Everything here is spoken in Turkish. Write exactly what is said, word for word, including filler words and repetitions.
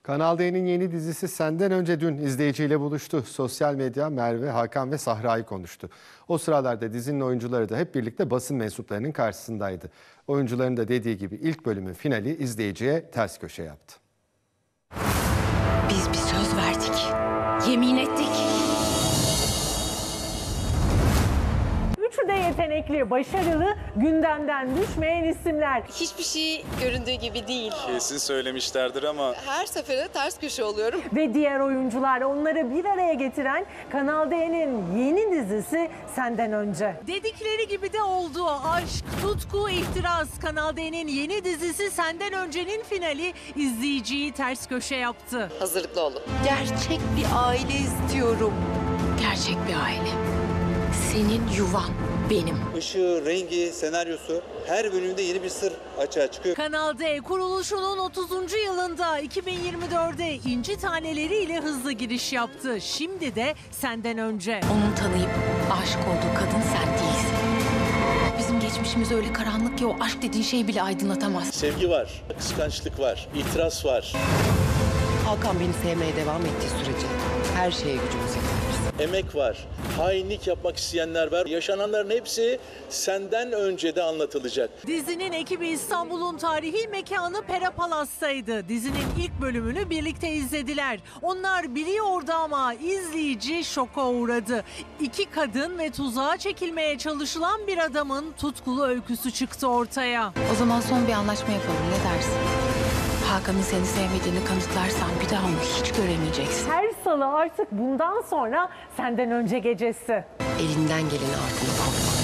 Kanal D'nin yeni dizisi Senden Önce dün izleyiciyle buluştu. Sosyal medya Merve, Hakan ve Sahra'yı konuştu. O sıralarda dizinin oyuncuları da hep birlikte basın mensuplarının karşısındaydı. Oyuncuların da dediği gibi ilk bölümün finali izleyiciye ters köşe yaptı. Biz bir söz verdik, yemin ettik. Üçü de yetenekli, başarılı, gündemden düşmeyen isimler. Hiçbir şey göründüğü gibi değil. Kesin söylemişlerdir ama Her seferinde ters köşe oluyorum. Ve diğer oyuncular, onları bir araya getiren Kanal D'nin yeni dizisi Senden Önce. Dedikleri gibi de oldu. Aşk, tutku, ihtiras. Kanal D'nin yeni dizisi Senden Önce'nin finali izleyiciyi ters köşe yaptı. Hazırlıklı olun. Gerçek bir aile istiyorum. Gerçek bir aile. Senin yuvan benim. Işığı, rengi, senaryosu her bölümde yeni bir sır açığa çıkıyor. Kanal D kuruluşunun otuzuncu yılında iki bin yirmi dörde İnci Taneleriyle hızlı giriş yaptı. Şimdi de Senden Önce. Onun tanıyıp aşık olduğu kadın sen değilsin. Bizim geçmişimiz öyle karanlık ki o aşk dediğin şeyi bile aydınlatamaz. Sevgi var, kıskançlık var, itiraz var. Hakan beni sevmeye devam ettiği sürece her şeye gücümüz yeteriz. Emek var, hainlik yapmak isteyenler var. Yaşananların hepsi senden önce de anlatılacak. Dizinin ekibi İstanbul'un tarihi mekanı Pera Palas'taydı. Dizinin ilk bölümünü birlikte izlediler. Onlar biliyordu ama izleyici şoka uğradı. İki kadın ve tuzağa çekilmeye çalışılan bir adamın tutkulu öyküsü çıktı ortaya. O zaman son bir anlaşma yapalım, ne dersin? Hakan'ın seni sevmediğini kanıtlarsan bir daha onu hiç göremeyeceksin. Her salı artık bundan sonra Senden Önce gecesi. Elinden geleni ardına koyma.